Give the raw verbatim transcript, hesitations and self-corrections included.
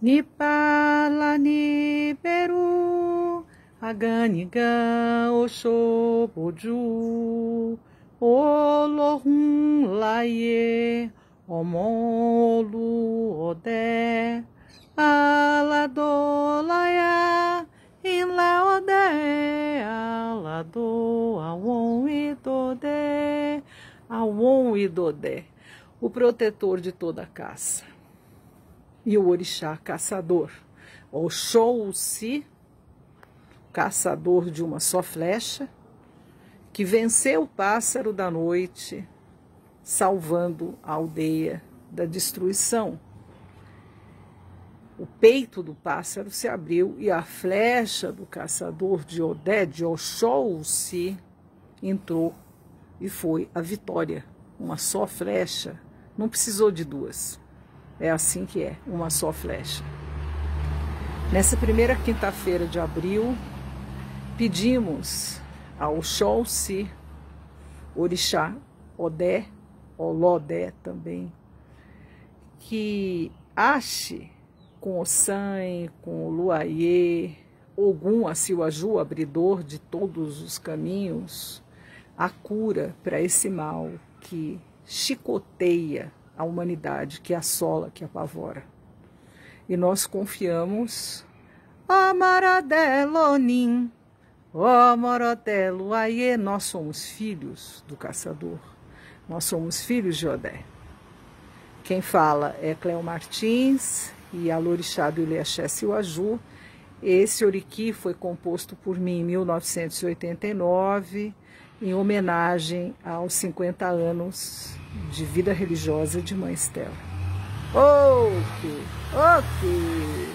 Nipala ni peru, aganiga oshoboju, Olohun laye, omolu ode, alado laya, inla ode, alado awon idode, awon idode, o protetor de toda a caça. E o orixá caçador, Oxóssi, caçador de uma só flecha, que venceu o pássaro da noite, salvando a aldeia da destruição. O peito do pássaro se abriu e a flecha do caçador de Odé, de Oxóssi, entrou e foi a vitória. Uma só flecha, não precisou de duas. É assim que é, uma só flecha. Nessa primeira quinta-feira de abril, pedimos ao Oxóssi, orixá Odé, Olodé também, que ache com o San, com o Luaiê, Ogum Aciuaju, abridor de todos os caminhos, a cura para esse mal que chicoteia a humanidade, que assola, que apavora. E nós confiamos, ó Maradelonim, ó Morodelo, aí nós somos filhos do caçador, nós somos filhos de Odé. Quem fala é Cléo Martins e a Lorixá do Ilê-Axé Aciuaju. Esse oriqui foi composto por mim em mil novecentos e oitenta e nove, em homenagem aos cinquenta anos de vida religiosa de Mãe Estela. Ok, ok.